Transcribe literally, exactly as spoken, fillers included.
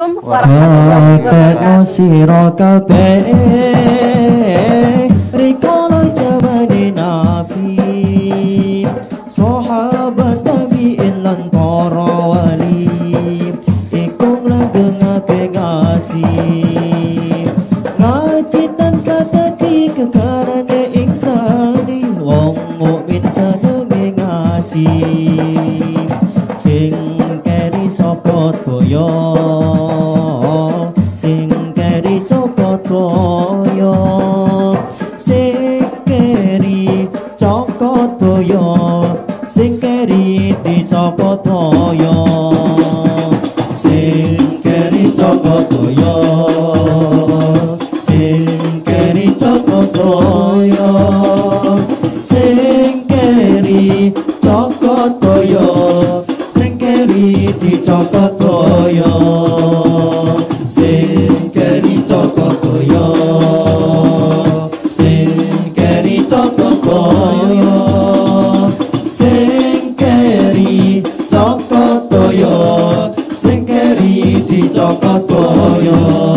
warahmatullahi wabarakatuh. Sira kabeh rikala jabane nabi sahabat tabi'in lan para wali iku nglangengake ngaji ngaji tan sadadi kekarane insani wong mukmin senenge ngaji sing keri copot boyo sing keri copot boyo sing keri copot boyo sing keri dicopot boyo sing keri copot boyo sing keri copot boyo sing keri copot boyo sing keri dicopot boyo sing keri copot boyo sing keri copot boyo sing keri copot boyo sing keri dicopot boyo